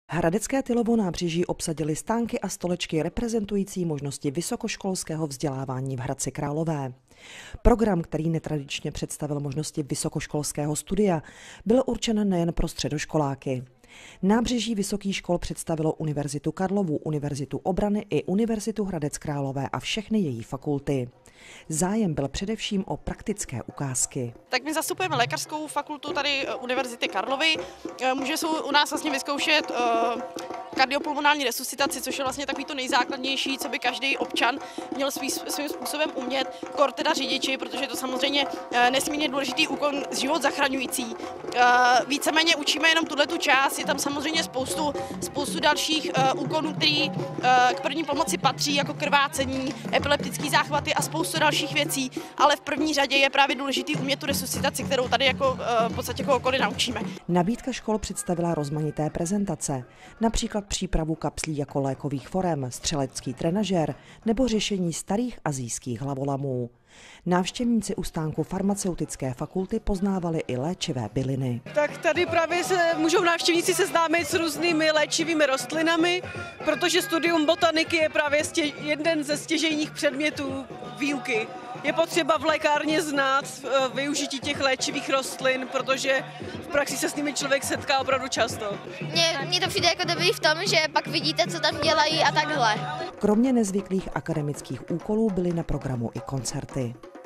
Hradecké Tylovo nábřeží obsadili stánky a stolečky reprezentující možnosti vysokoškolského vzdělávání v Hradci Králové. Program, který netradičně představil možnosti vysokoškolského studia, byl určen nejen pro středoškoláky. Nábřeží vysokých škol představilo Univerzitu Karlovu, Univerzitu obrany i Univerzitu Hradec Králové a všechny její fakulty. Zájem byl především o praktické ukázky. Tak my zastupujeme lékařskou fakultu tady Univerzity Karlovy. Může se u nás vlastně vyzkoušet kardiopulmonální resuscitaci, což je vlastně takový to nejzákladnější, co by každý občan měl svým způsobem umět, kor teda řidiči, protože je to samozřejmě nesmírně důležitý úkon, život zachraňující. Víceméně učíme jenom tuhletu část, je tam samozřejmě spoustu dalších úkonů, který k první pomoci patří, jako krvácení, epileptické záchvaty a spoustu dalších věcí, ale v první řadě je právě důležitý umět tu resuscitaci, kterou tady jako v podstatě kohokoliv naučíme. Nabídka škol představila rozmanité prezentace, například přípravu kapslí jako lékových forem, střelecký trenažér nebo řešení starých asijských hlavolamů. Návštěvníci u stánku farmaceutické fakulty poznávali i léčivé byliny. Tak tady právě se můžou návštěvníci seznámit s různými léčivými rostlinami, protože studium botaniky je právě jeden ze stěžejních předmětů výuky. Je potřeba v lékárně znát využití těch léčivých rostlin, protože v praxi se s nimi člověk setká opravdu často. Mně to přijde jako dobrý v tom, že pak vidíte, co tam dělají a takhle. Kromě nezvyklých akademických úkolů byly na programu i koncerty.